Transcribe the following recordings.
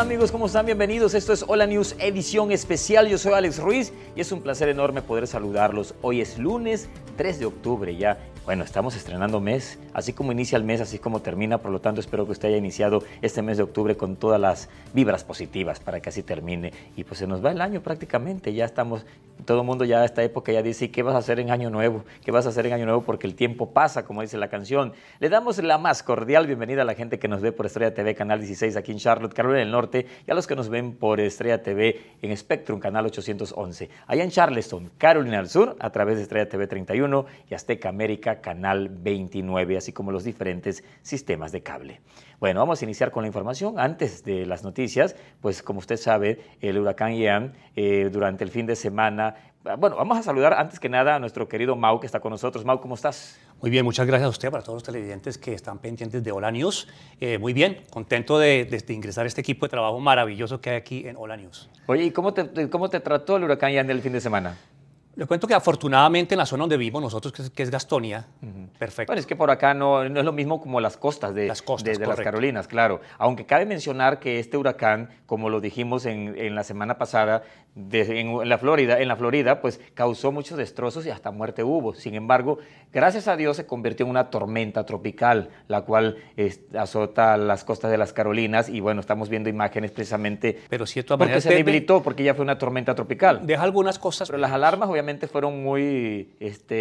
amigos? ¿Cómo están? Bienvenidos. Esto es Hola News edición especial. Yo soy Alex Ruiz y es un placer enorme poder saludarlos. Hoy es lunes 3 de octubre ya. Bueno, estamos estrenando mes, así como inicia el mes, así como termina, por lo tanto espero que usted haya iniciado este mes de octubre con todas las vibras positivas para que así termine. Y pues se nos va el año prácticamente, ya estamos, todo el mundo ya a esta época ya dice, ¿qué vas a hacer en Año Nuevo? ¿Qué vas a hacer en Año Nuevo? Porque el tiempo pasa, como dice la canción. Le damos la más cordial bienvenida a la gente que nos ve por Estrella TV, Canal 16 aquí en Charlotte, Carolina del Norte, y a los que nos ven por Estrella TV en Spectrum, Canal 811. Allá en Charleston, Carolina del Sur, a través de Estrella TV 31 y Azteca América, Canal 29, así como los diferentes sistemas de cable. Bueno, vamos a iniciar con la información. Antes de las noticias, pues como usted sabe, el huracán Ian durante el fin de semana. Bueno, vamos a saludar antes que nada a nuestro querido Mau, que está con nosotros. Mau, ¿cómo estás? Muy bien, muchas gracias a usted, para todos los televidentes que están pendientes de Hola News. Muy bien, contento de ingresar a este equipo de trabajo maravilloso que hay aquí en Hola News. Oye, ¿y cómo te trató el huracán Ian el fin de semana? Le cuento que afortunadamente en la zona donde vivimos nosotros, que es Gastonia, perfecto. Bueno, es que por acá no es lo mismo como las costas de las Carolinas, claro. Aunque cabe mencionar que este huracán, como lo dijimos en la semana pasada, en la Florida, pues causó muchos destrozos y hasta muerte hubo. Sin embargo, gracias a Dios se convirtió en una tormenta tropical, la cual azota las costas de las Carolinas y bueno, estamos viendo imágenes precisamente. Pero sí, de todas porque maneras, se debilitó, porque ya fue una tormenta tropical. Deja algunas cosas. Pero las alarmas obviamente fueron muy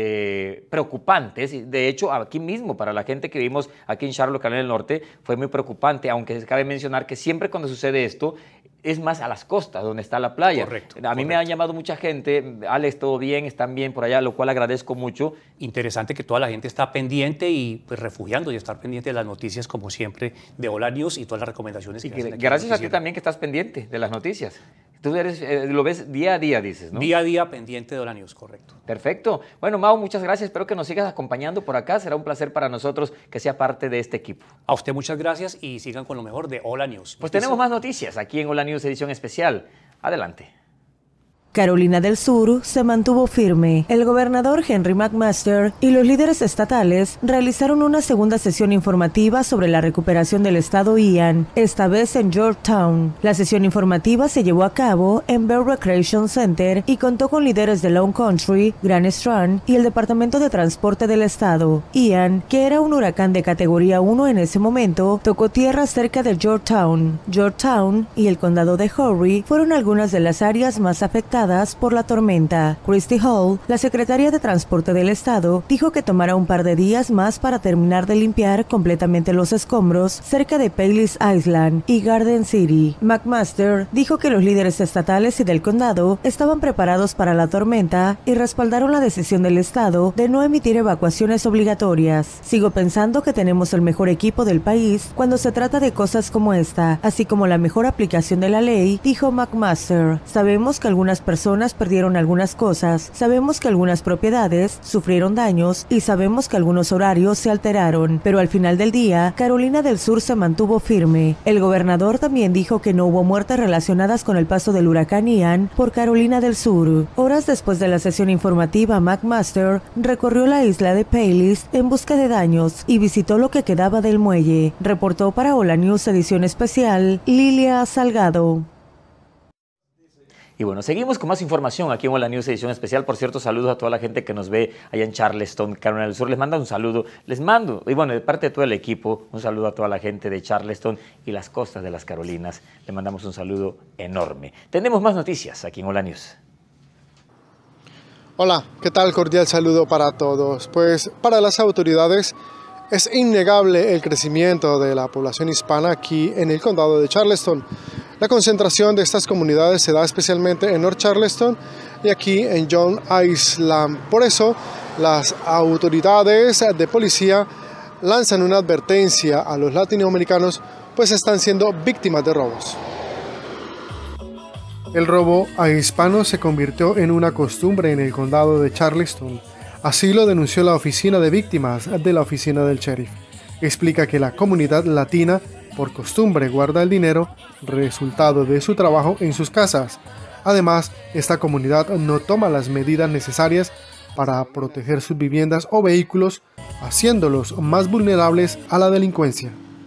preocupantes. Y de hecho, aquí mismo, para la gente que vivimos aquí en Charlotte, Carolina del Norte, fue muy preocupante, aunque cabe mencionar que siempre cuando sucede esto, es más a las costas, donde está la playa. Correcto. A mí me han llamado mucha gente, Alex, ¿todo bien? ¿Están bien por allá? Lo cual agradezco mucho. Interesante que toda la gente está pendiente y pues refugiando y estar pendiente de las noticias, como siempre, de Hola News y todas las recomendaciones. Gracias a ti también que estás pendiente de las noticias. Tú lo ves día a día, dices, ¿no? Día a día pendiente de Hola News, correcto. Perfecto. Bueno, Mau, muchas gracias. Espero que nos sigas acompañando por acá. Será un placer para nosotros que sea parte de este equipo. A usted muchas gracias y sigan con lo mejor de Hola News. Pues tenemos más noticias aquí en Hola News edición especial. Adelante. Carolina del Sur se mantuvo firme. El gobernador Henry McMaster y los líderes estatales realizaron una segunda sesión informativa sobre la recuperación del estado Ian, esta vez en Georgetown. La sesión informativa se llevó a cabo en Bear Recreation Center y contó con líderes de Lone Country, Grand Strand y el Departamento de Transporte del estado. Ian, que era un huracán de categoría 1 en ese momento, tocó tierra cerca de Georgetown. Georgetown y el condado de Horry fueron algunas de las áreas más afectadas por la tormenta. Christy Hall, la secretaria de Transporte del estado, dijo que tomará un par de días más para terminar de limpiar completamente los escombros cerca de Paylis Island y Garden City. McMaster dijo que los líderes estatales y del condado estaban preparados para la tormenta y respaldaron la decisión del estado de no emitir evacuaciones obligatorias. Sigo pensando que tenemos el mejor equipo del país cuando se trata de cosas como esta, así como la mejor aplicación de la ley, dijo McMaster. Sabemos que algunas personas perdieron algunas cosas, sabemos que algunas propiedades sufrieron daños y sabemos que algunos horarios se alteraron, pero al final del día, Carolina del Sur se mantuvo firme. El gobernador también dijo que no hubo muertes relacionadas con el paso del huracán Ian por Carolina del Sur. Horas después de la sesión informativa, McMaster recorrió la isla de Paylis en busca de daños y visitó lo que quedaba del muelle. Reportó para Hola News edición especial, Lilia Salgado. Y bueno, seguimos con más información aquí en Hola News edición especial. Por cierto, saludos a toda la gente que nos ve allá en Charleston, Carolina del Sur. Les mando un saludo, y bueno, de parte de todo el equipo, un saludo a toda la gente de Charleston y las costas de las Carolinas. Le mandamos un saludo enorme. Tenemos más noticias aquí en Hola News. Hola, ¿qué tal? Cordial saludo para todos. Pues para las autoridades es innegable el crecimiento de la población hispana aquí en el condado de Charleston. La concentración de estas comunidades se da especialmente en North Charleston y aquí en John Island. Por eso, las autoridades de policía lanzan una advertencia a los latinoamericanos, pues están siendo víctimas de robos. El robo a hispanos se convirtió en una costumbre en el condado de Charleston. Así lo denunció la oficina de víctimas de la oficina del sheriff. Explica que la comunidad latina por costumbre guarda el dinero resultado de su trabajo en sus casas. Además, esta comunidad no toma las medidas necesarias para proteger sus viviendas o vehículos, haciéndolos más vulnerables a la delincuencia.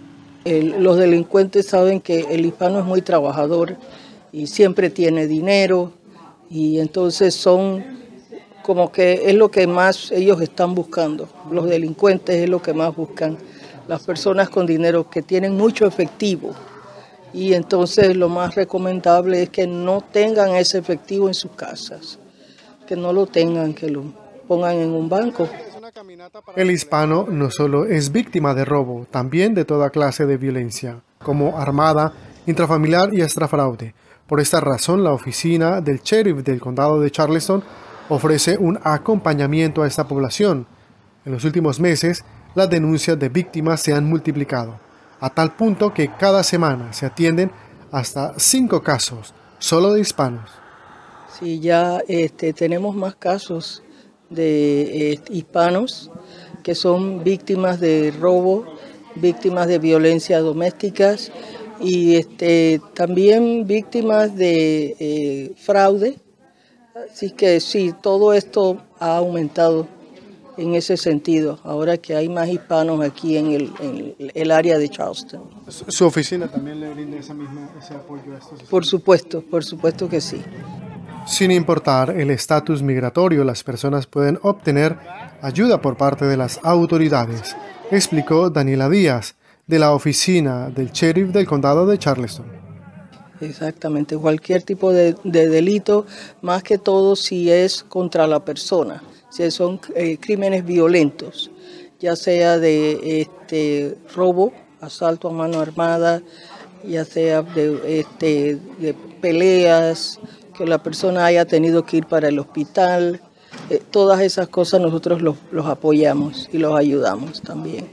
Los delincuentes saben que el hispano es muy trabajador y siempre tiene dinero, y entonces son como que es lo que más ellos están buscando. Los delincuentes es lo que más buscan, las personas con dinero que tienen mucho efectivo. Y entonces lo más recomendable es que no tengan ese efectivo en sus casas, que no lo tengan, que lo pongan en un banco. El hispano no solo es víctima de robo, también de toda clase de violencia, como armada, intrafamiliar y extrafraude. Por esta razón, la oficina del sheriff del condado de Charleston ofrece un acompañamiento a esta población. En los últimos meses, las denuncias de víctimas se han multiplicado, a tal punto que cada semana se atienden hasta 5 casos, solo de hispanos. Sí, ya tenemos más casos de hispanos que son víctimas de robo, víctimas de violencia domésticas y también víctimas de fraude. Así que sí, todo esto ha aumentado en ese sentido, ahora que hay más hispanos aquí en el área de Charleston. ¿Su oficina también le brinda ese apoyo a estos? Por supuesto que sí. Sin importar el estatus migratorio, las personas pueden obtener ayuda por parte de las autoridades, explicó Daniela Díaz, de la oficina del sheriff del condado de Charleston. Exactamente, cualquier tipo de delito, más que todo si es contra la persona, si son crímenes violentos, ya sea de robo, asalto a mano armada, ya sea de peleas, que la persona haya tenido que ir para el hospital, todas esas cosas nosotros los apoyamos y los ayudamos también.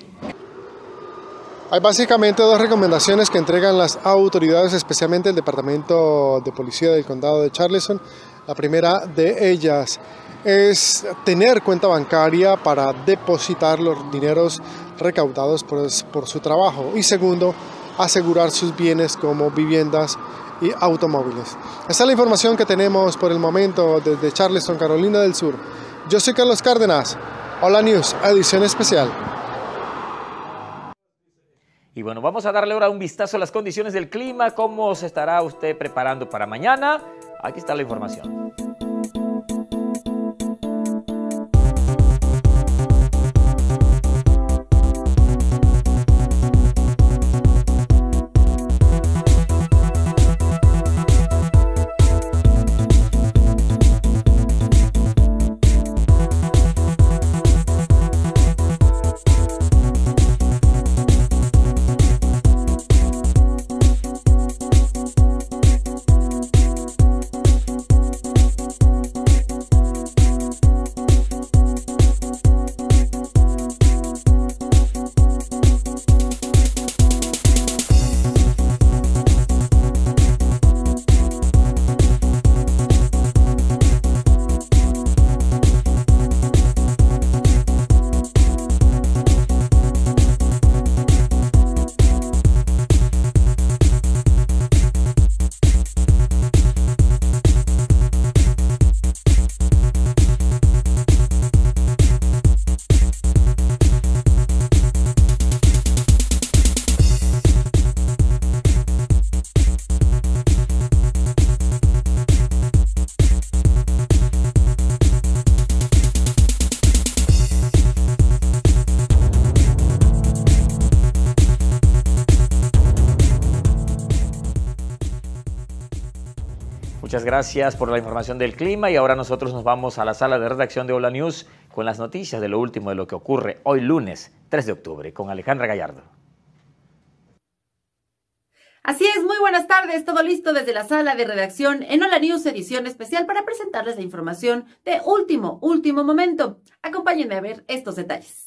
Hay básicamente 2 recomendaciones que entregan las autoridades, especialmente el Departamento de Policía del Condado de Charleston. La primera de ellas es tener cuenta bancaria para depositar los dineros recaudados por su trabajo. Y segundo, asegurar sus bienes como viviendas y automóviles. Esta es la información que tenemos por el momento desde Charleston, Carolina del Sur. Yo soy Carlos Cárdenas, Hola News, edición especial. Y bueno, vamos a darle ahora un vistazo a las condiciones del clima, cómo se estará usted preparando para mañana. Aquí está la información. Muchas gracias por la información del clima y ahora nosotros nos vamos a la sala de redacción de Hola News con las noticias de lo último de lo que ocurre hoy lunes 3 de octubre con Alejandra Gallardo. Así es, muy buenas tardes, todo listo desde la sala de redacción en Hola News edición especial para presentarles la información de último momento. Acompáñenme a ver estos detalles.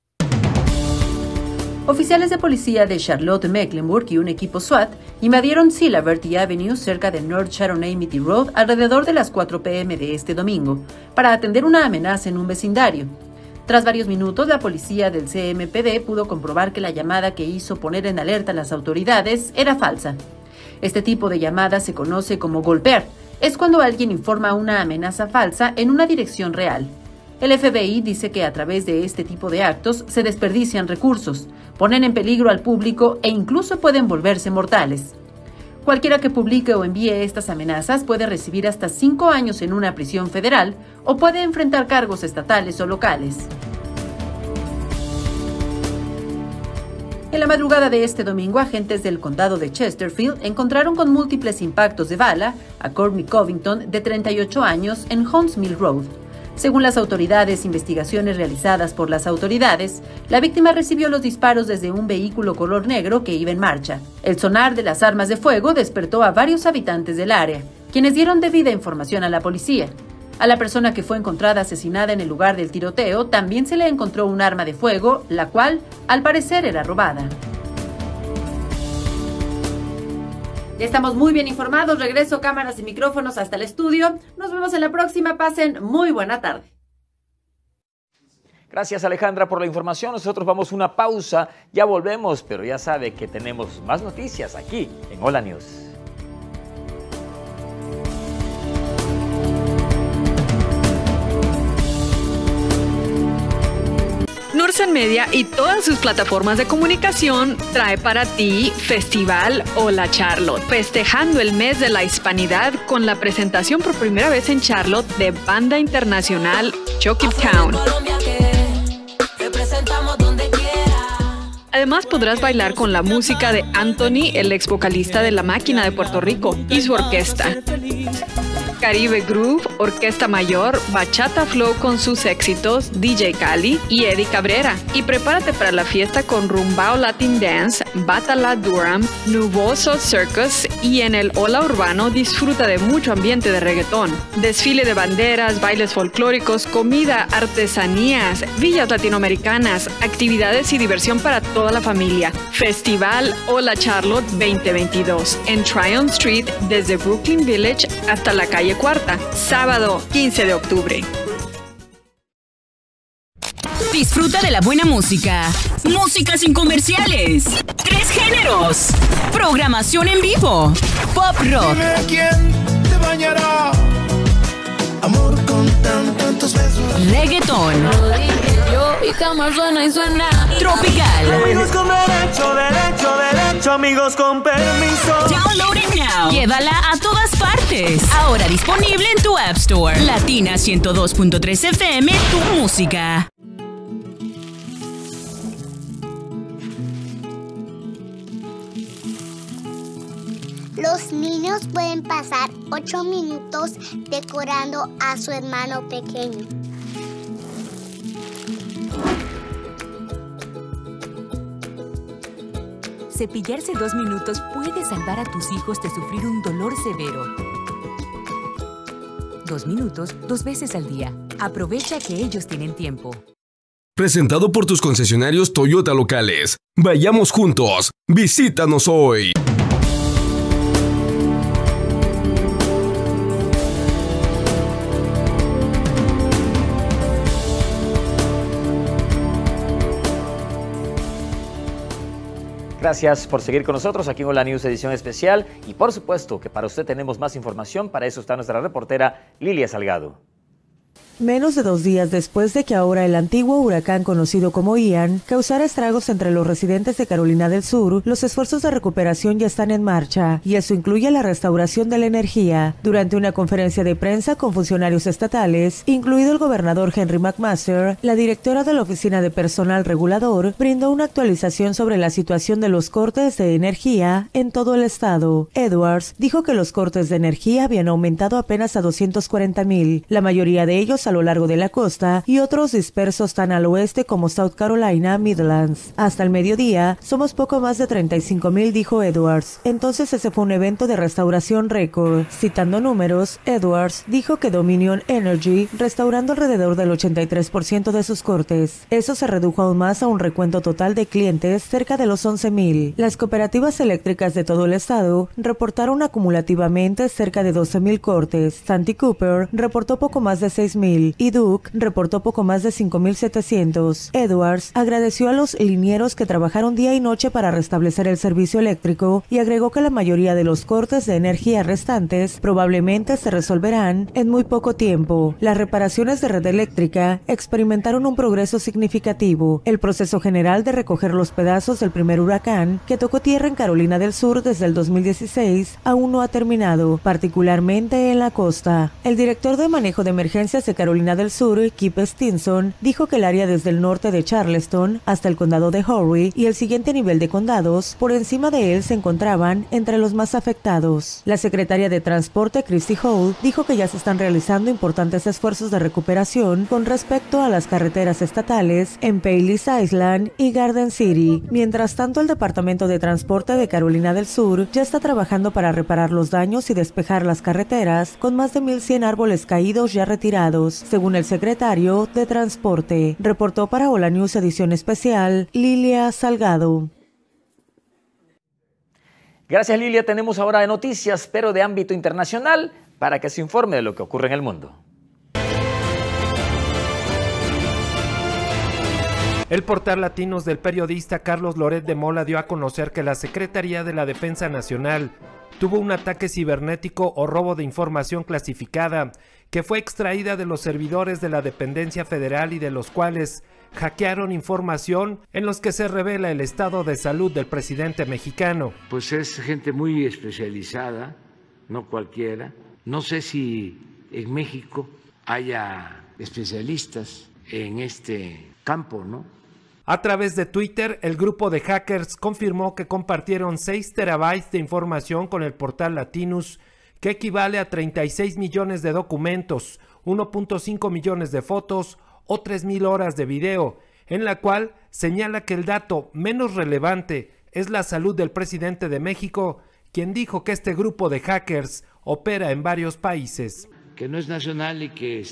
Oficiales de policía de Charlotte-Mecklenburg y un equipo SWAT invadieron Silaberty Avenue cerca de North Sharon Amity Road alrededor de las 4 p.m. de este domingo para atender una amenaza en un vecindario. Tras varios minutos, la policía del CMPD pudo comprobar que la llamada que hizo poner en alerta a las autoridades era falsa. Este tipo de llamada se conoce como golpear. Es cuando alguien informa una amenaza falsa en una dirección real. El FBI dice que a través de este tipo de actos se desperdician recursos, ponen en peligro al público e incluso pueden volverse mortales. Cualquiera que publique o envíe estas amenazas puede recibir hasta 5 años en una prisión federal o puede enfrentar cargos estatales o locales. En la madrugada de este domingo, agentes del condado de Chesterfield encontraron con múltiples impactos de bala a Courtney Covington, de 38 años, en Hunts Mill Road. Según las autoridades, investigaciones realizadas por las autoridades, la víctima recibió los disparos desde un vehículo color negro que iba en marcha. El sonar de las armas de fuego despertó a varios habitantes del área, quienes dieron debida información a la policía. A la persona que fue encontrada asesinada en el lugar del tiroteo también se le encontró un arma de fuego, la cual, al parecer, era robada. Ya estamos muy bien informados. Regreso cámaras y micrófonos hasta el estudio. Nos vemos en la próxima. Pasen muy buena tarde. Gracias, Alejandra, por la información. Nosotros vamos a una pausa. Ya volvemos, pero ya sabe que tenemos más noticias aquí en Hola News. Nursen Media y todas sus plataformas de comunicación trae para ti Festival Hola Charlotte, festejando el mes de la hispanidad con la presentación por primera vez en Charlotte de banda internacional Chuck It Town. Además podrás bailar con la música de Anthony, el ex vocalista de La Máquina de Puerto Rico, y su orquesta. Caribe Groove, Orquesta Mayor, Bachata Flow con sus éxitos, DJ Cali y Eddie Cabrera. Y prepárate para la fiesta con Rumbao Latin Dance, Batala Durham, Nuboso Circus, y en el Hola Urbano disfruta de mucho ambiente de reggaetón. Desfile de banderas, bailes folclóricos, comida, artesanías, villas latinoamericanas, actividades y diversión para toda la familia. Festival Hola Charlotte 2022 en Tryon Street, desde Brooklyn Village hasta la calle Cuarta, sábado 15 de octubre. Disfruta de la buena música. Música sin comerciales. 3 géneros. Programación en vivo. Pop rock. Dime quién te bañará. Amor con tantos besos. Reggaetón. Yo y cama suena y suena. Tropical. Amigos con derecho, amigos con permiso. Download it now. Llévala a todas partes. Ahora disponible en tu App Store. Latina 102.3 FM, tu música. Los niños pueden pasar 8 minutos decorando a su hermano pequeño. Cepillarse 2 minutos puede salvar a tus hijos de sufrir un dolor severo. 2 minutos, 2 veces al día. Aprovecha que ellos tienen tiempo. Presentado por tus concesionarios Toyota locales. Vayamos juntos. Visítanos hoy. Gracias por seguir con nosotros aquí en Hola News edición especial y por supuesto que para usted tenemos más información. Para eso está nuestra reportera Lilia Salgado. Menos de 2 días después de que ahora el antiguo huracán conocido como Ian causara estragos entre los residentes de Carolina del Sur, los esfuerzos de recuperación ya están en marcha, y eso incluye la restauración de la energía. Durante una conferencia de prensa con funcionarios estatales, incluido el gobernador Henry McMaster, la directora de la Oficina de Personal Regulador brindó una actualización sobre la situación de los cortes de energía en todo el estado. Edwards dijo que los cortes de energía habían aumentado apenas a 240,000, la mayoría de ellos a lo largo de la costa y otros dispersos tan al oeste como South Carolina, Midlands. Hasta el mediodía, somos poco más de 35,000, dijo Edwards. Entonces ese fue un evento de restauración récord. Citando números, Edwards dijo que Dominion Energy restaurando alrededor del 83% de sus cortes. Eso se redujo aún más a un recuento total de clientes cerca de los 11,000. Las cooperativas eléctricas de todo el estado reportaron acumulativamente cerca de 12,000 cortes. Santee Cooper reportó poco más de 6,000. 5.000 y Duke reportó poco más de 5.700. Edwards agradeció a los linieros que trabajaron día y noche para restablecer el servicio eléctrico y agregó que la mayoría de los cortes de energía restantes probablemente se resolverán en muy poco tiempo. Las reparaciones de red eléctrica experimentaron un progreso significativo. El proceso general de recoger los pedazos del primer huracán que tocó tierra en Carolina del Sur desde el 2016 aún no ha terminado, particularmente en la costa. El director de manejo de emergencias de Carolina del Sur, Kip Stinson, dijo que el área desde el norte de Charleston hasta el condado de Horry y el siguiente nivel de condados por encima de él se encontraban entre los más afectados. La secretaria de Transporte, Christy Hall, dijo que ya se están realizando importantes esfuerzos de recuperación con respecto a las carreteras estatales en Payless Island y Garden City. Mientras tanto, el Departamento de Transporte de Carolina del Sur ya está trabajando para reparar los daños y despejar las carreteras, con más de 1,100 árboles caídos ya retirados, según el secretario de Transporte. Reportó para Hola News edición especial, Lilia Salgado. Gracias, Lilia. Tenemos ahora noticias, pero de ámbito internacional, para que se informe de lo que ocurre en el mundo. El portal Latinos del periodista Carlos Loret de Mola dio a conocer que la Secretaría de la Defensa Nacional tuvo un ataque cibernético o robo de información clasificada que fue extraída de los servidores de la dependencia federal y de los cuales hackearon información en los que se revela el estado de salud del presidente mexicano. Pues es gente muy especializada, no cualquiera. No sé si en México haya especialistas en este campo, ¿no? A través de Twitter, el grupo de hackers confirmó que compartieron 6 terabytes de información con el portal Latinus, que equivale a 36 millones de documentos, 1.5 millones de fotos o 3,000 horas de video, en la cual señala que el dato menos relevante es la salud del presidente de México, quien dijo que este grupo de hackers opera en varios países. Que no es nacional y que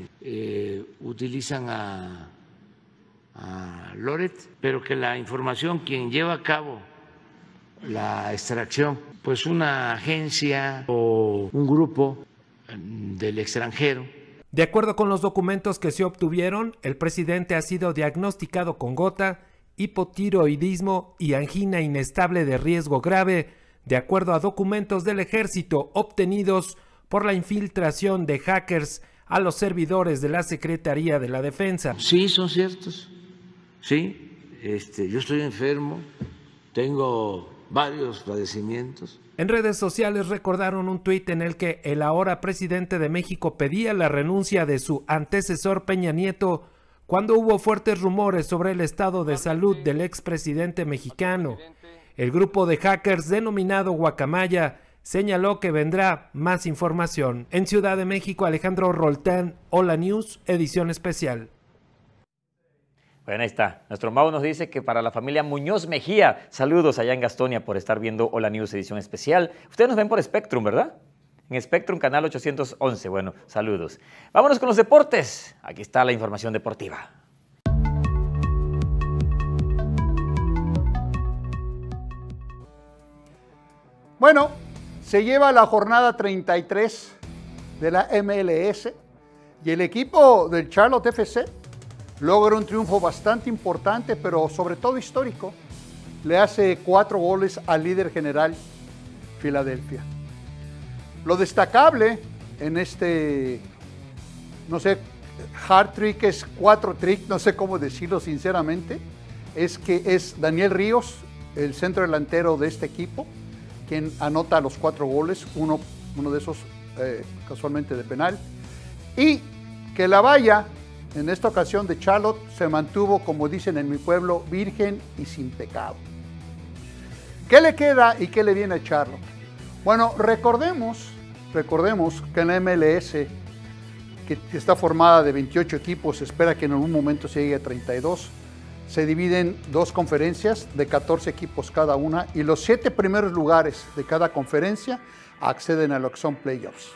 utilizan a Loret, pero que la información, quien lleva a cabo la extracción, pues una agencia o un grupo del extranjero. De acuerdo con los documentos que se obtuvieron, el presidente ha sido diagnosticado con gota, hipotiroidismo y angina inestable de riesgo grave, de acuerdo a documentos del ejército obtenidos por la infiltración de hackers a los servidores de la Secretaría de la Defensa. Sí, son ciertos. Sí, yo estoy enfermo, tengo varios padecimientos. En redes sociales recordaron un tuit en el que el ahora presidente de México pedía la renuncia de su antecesor Peña Nieto cuando hubo fuertes rumores sobre el estado de salud del expresidente mexicano. El grupo de hackers denominado Guacamaya señaló que vendrá más información. En Ciudad de México, Alejandro Roltán, Hola News, edición especial. Bueno, ahí está. Nuestro Mau nos dice que para la familia Muñoz Mejía, saludos allá en Gastonia por estar viendo Hola News edición especial. Ustedes nos ven por Spectrum, ¿verdad? En Spectrum, canal 811. Bueno, saludos. Vámonos con los deportes. Aquí está la información deportiva. Bueno, se lleva la jornada 33 de la MLS y el equipo del Charlotte FC logra un triunfo bastante importante, pero sobre todo histórico. Le hace 4 goles al líder general, Filadelfia. Lo destacable en este, no sé, hard trick, es 4 trick, no sé cómo decirlo sinceramente, es que es Daniel Ríos, el centro delantero de este equipo, quien anota los 4 goles, uno de esos casualmente de penal, y que la valla en esta ocasión de Charlotte se mantuvo, como dicen en mi pueblo, virgen y sin pecado. ¿Qué le queda y qué le viene a Charlotte? Bueno, recordemos que en la MLS, que está formada de 28 equipos, se espera que en algún momento se llegue a 32, se dividen 2 conferencias de 14 equipos cada una y los 7 primeros lugares de cada conferencia acceden a lo que son playoffs.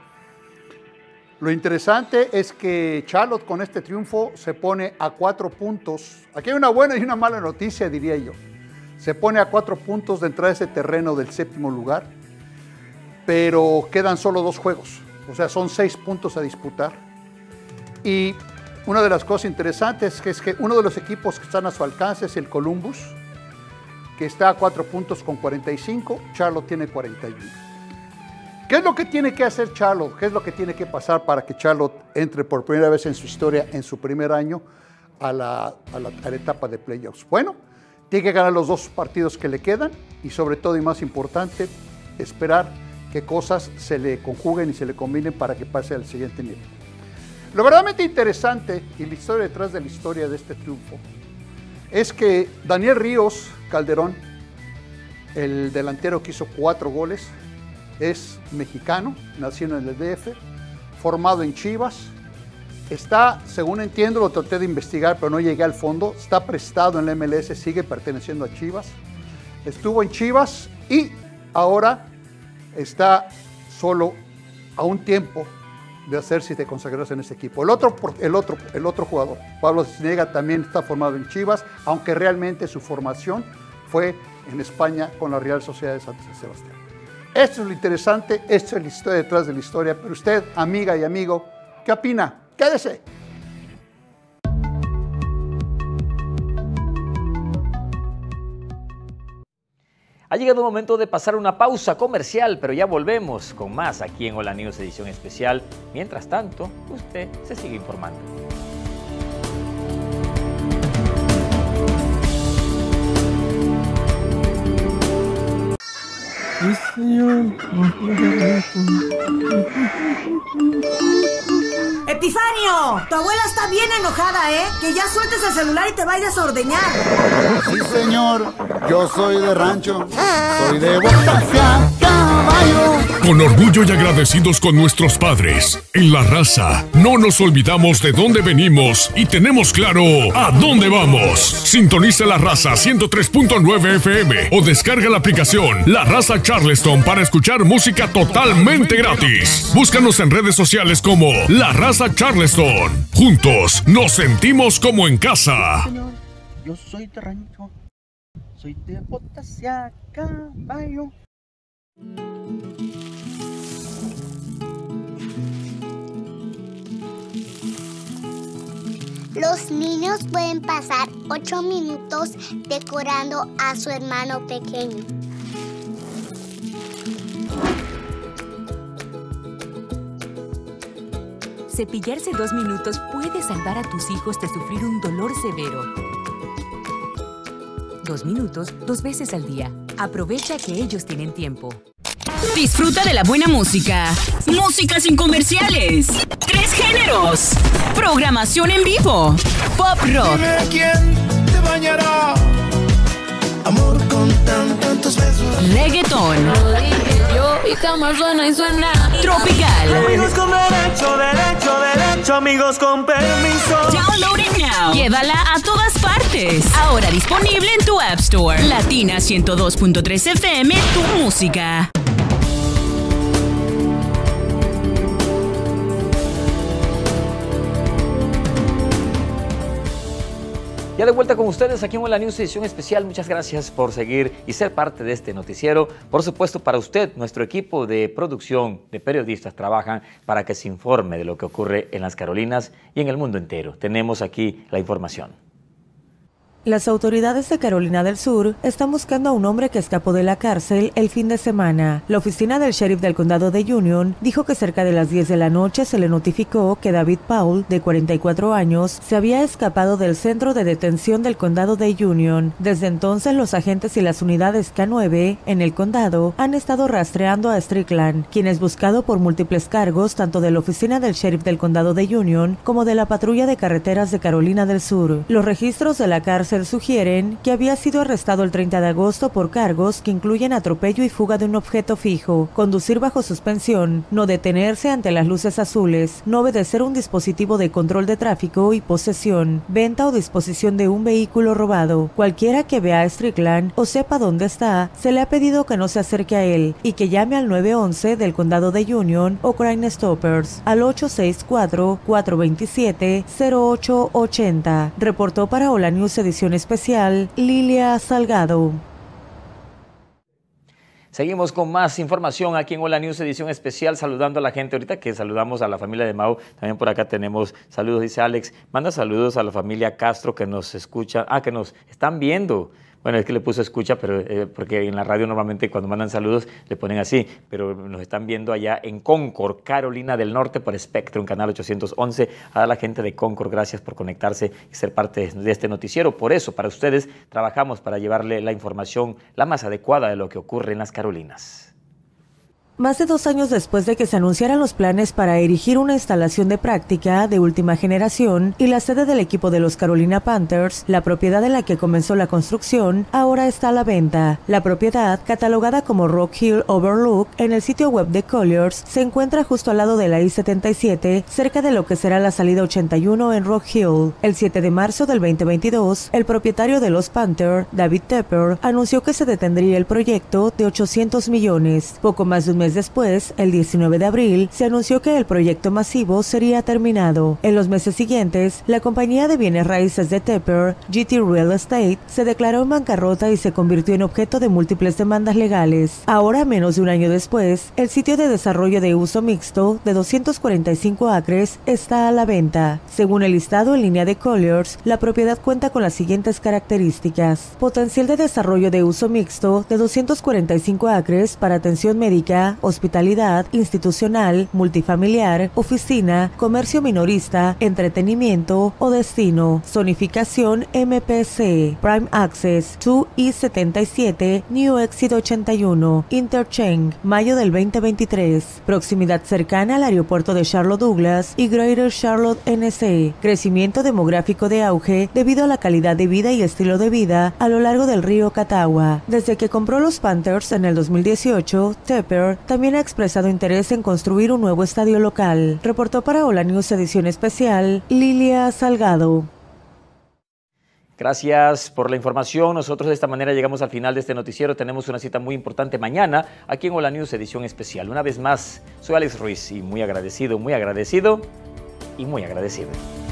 Lo interesante es que Charlotte con este triunfo se pone a 4 puntos. Aquí hay una buena y una mala noticia, diría yo. Se pone a 4 puntos de entrar a ese terreno del 7º lugar, pero quedan solo 2 juegos. O sea, son 6 puntos a disputar. Y una de las cosas interesantes es que uno de los equipos que están a su alcance es el Columbus, que está a 4 puntos con 45, Charlotte tiene 41. ¿Qué es lo que tiene que hacer Charlotte? ¿Qué es lo que tiene que pasar para que Charlotte entre por primera vez en su historia, en su primer año, a la etapa de playoffs? Bueno, tiene que ganar los 2 partidos que le quedan y sobre todo y más importante, esperar que cosas se le conjuguen y se le combinen para que pase al siguiente nivel. Lo verdaderamente interesante y la historia detrás de la historia de este triunfo es que Daniel Ríos Calderón, el delantero que hizo 4 goles, es mexicano, nacido en el DF, formado en Chivas, está, según entiendo, lo traté de investigar pero no llegué al fondo, está prestado en la MLS, sigue perteneciendo a Chivas, estuvo en Chivas y ahora está solo a un tiempo de hacerse y de consagrarse en ese equipo. El otro jugador, Pablo Cisniega, también está formado en Chivas, aunque realmente su formación fue en España con la Real Sociedad de San Sebastián. Esto es lo interesante, esto es la historia detrás de la historia, pero usted, amiga y amigo, ¿qué opina? Quédese. Ha llegado el momento de pasar una pausa comercial, pero ya volvemos con más aquí en Hola News edición especial. Mientras tanto, usted se sigue informando. Sí, señor. ¡Epifanio! Tu abuela está bien enojada, ¿eh? Que ya sueltes el celular y te vayas a ordeñar. Sí, señor. Yo soy de rancho. Soy de botas a caballo. Con orgullo y agradecidos con nuestros padres, en La Raza no nos olvidamos de dónde venimos y tenemos claro a dónde vamos. Sintoniza La Raza 103.9 FM o descarga la aplicación La Raza Charleston para escuchar música totalmente gratis. Búscanos en redes sociales como La Raza Charleston. Juntos nos sentimos como en casa. Señor, yo soy de rancho. Soy de botas a caballo. Los niños pueden pasar 8 minutos decorando a su hermano pequeño. Cepillarse 2 minutos puede salvar a tus hijos de sufrir un dolor severo. 2 minutos, 2 veces al día. Aprovecha que ellos tienen tiempo. Disfruta de la buena música. Música sin comerciales. 3 géneros. Programación en vivo. Pop rock. Dime quién te bañará. Amor con tantos besos. Reggaetón. Lo dije yo y jamás suena y suena. Tropical. Amigos con derecho, amigos con permiso. Download it now. Llévala a todas partes. Ahora disponible en tu App Store. Latina 102.3 FM, tu música. Ya de vuelta con ustedes aquí en Hola News edición especial. Muchas gracias por seguir y ser parte de este noticiero. Por supuesto, para usted, nuestro equipo de producción, de periodistas, trabajan para que se informe de lo que ocurre en las Carolinas y en el mundo entero. Tenemos aquí la información. Las autoridades de Carolina del Sur están buscando a un hombre que escapó de la cárcel el fin de semana. La oficina del sheriff del condado de Union dijo que cerca de las 10 de la noche se le notificó que David Paul, de 44 años, se había escapado del centro de detención del condado de Union. Desde entonces, los agentes y las unidades K9 en el condado han estado rastreando a Strickland, quien es buscado por múltiples cargos tanto de la oficina del sheriff del condado de Union como de la patrulla de carreteras de Carolina del Sur. Los registros de la cárcel sugieren que había sido arrestado el 30 de agosto por cargos que incluyen atropello y fuga de un objeto fijo, conducir bajo suspensión, no detenerse ante las luces azules, no obedecer un dispositivo de control de tráfico y posesión, venta o disposición de un vehículo robado. Cualquiera que vea a Strickland o sepa dónde está, se le ha pedido que no se acerque a él y que llame al 911 del condado de Union o Crime Stoppers al 864-427-0880. Reportó para Hola News edición especial Lilia Salgado. Seguimos con más información aquí en Hola News, edición especial, saludando a la gente. Ahorita que saludamos a la familia de Mau, también por acá tenemos saludos, dice Alex. Manda saludos a la familia Castro que nos escucha, que nos están viendo. Bueno, es que le puso escucha, pero porque en la radio normalmente cuando mandan saludos le ponen así, pero nos están viendo allá en Concord, Carolina del Norte, por Spectrum, canal 811. A la gente de Concord, gracias por conectarse y ser parte de este noticiero. Por eso, para ustedes, trabajamos para llevarle la información la más adecuada de lo que ocurre en las Carolinas. Más de 2 años después de que se anunciaran los planes para erigir una instalación de práctica de última generación y la sede del equipo de los Carolina Panthers, la propiedad en la que comenzó la construcción ahora está a la venta. La propiedad, catalogada como Rock Hill Overlook en el sitio web de Colliers, se encuentra justo al lado de la I-77, cerca de lo que será la salida 81 en Rock Hill. El 7 de marzo del 2022, el propietario de los Panthers, David Tepper, anunció que se detendría el proyecto de 800 millones. Poco más de un mes después, el 19 de abril, se anunció que el proyecto masivo sería terminado. En los meses siguientes, la compañía de bienes raíces de Tepper, GT Real Estate, se declaró en bancarrota y se convirtió en objeto de múltiples demandas legales. Ahora, menos de un año después, el sitio de desarrollo de uso mixto de 245 acres está a la venta. Según el listado en línea de Colliers, la propiedad cuenta con las siguientes características: potencial de desarrollo de uso mixto de 245 acres para atención médica, hospitalidad, institucional, multifamiliar, oficina, comercio minorista, entretenimiento o destino. Zonificación MPC, Prime Access, 2I-77, New Exit 81, Interchange, mayo del 2023. Proximidad cercana al aeropuerto de Charlotte Douglas y Greater Charlotte NC. Crecimiento demográfico de auge debido a la calidad de vida y estilo de vida a lo largo del río Catawba. Desde que compró los Panthers en el 2018, Tepper también ha expresado interés en construir un nuevo estadio local. Reportó para Hola News edición especial, Lilia Salgado. Gracias por la información. Nosotros de esta manera llegamos al final de este noticiero. Tenemos una cita muy importante mañana aquí en Hola News edición especial. Una vez más, soy Alex Ruiz y muy agradecido y muy agradecido.